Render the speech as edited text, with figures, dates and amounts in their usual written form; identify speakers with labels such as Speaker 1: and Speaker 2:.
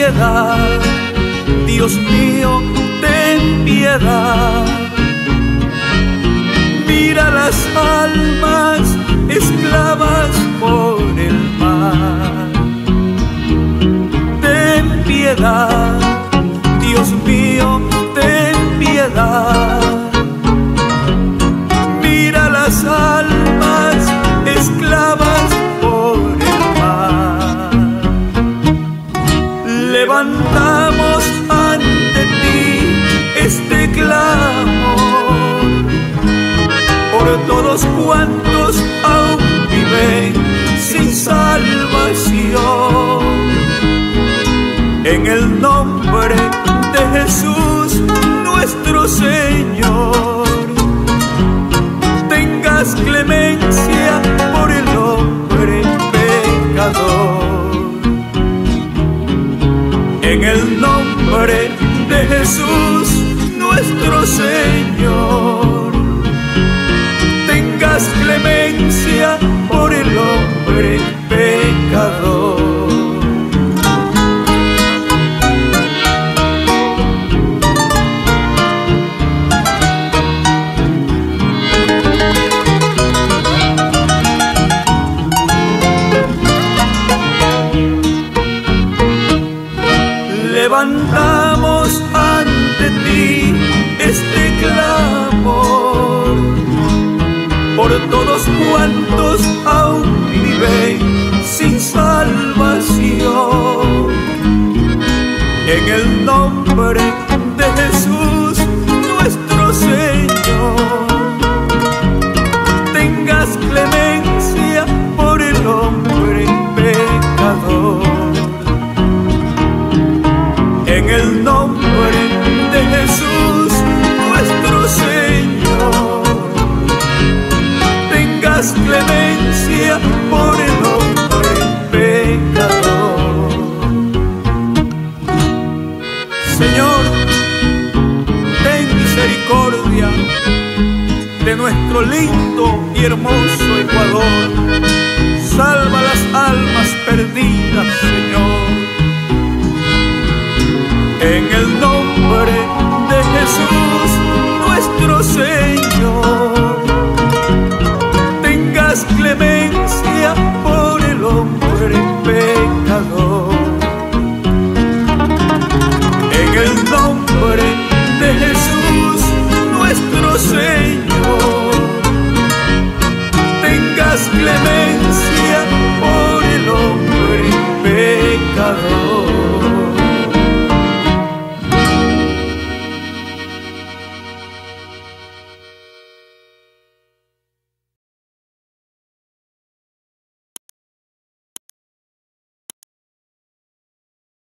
Speaker 1: piedad, Dios mío, ten piedad. Mira las almas esclavas por el mar. Ten piedad, Dios mío, ten piedad. Mira las almas esclavas por el mar. Levantamos ante ti este clamor por todos cuantos aún viven sin salvación. En el nombre de Jesús nuestro Señor, tengas clemencia por el hombre pecador. En el nombre de Jesús nuestro Señor, tengas clemencia por el hombre pecador. Levantamos ante ti este clamor por todos cuantos aún viven sin salvación. En el nombre de Jesús nuestro Señor, tengas clemencia por el hombre pecador. En el nombre de Jesús nuestro Señor, tengas clemencia por el hombre pecador. Señor, ten misericordia de nuestro lindo y hermoso Ecuador. Salva las almas perdidas, Señor. En el nombre de Jesús nuestro Señor, tengas clemencia por el hombre pecador. En el nombre de Jesús nuestro Señor, tengas clemencia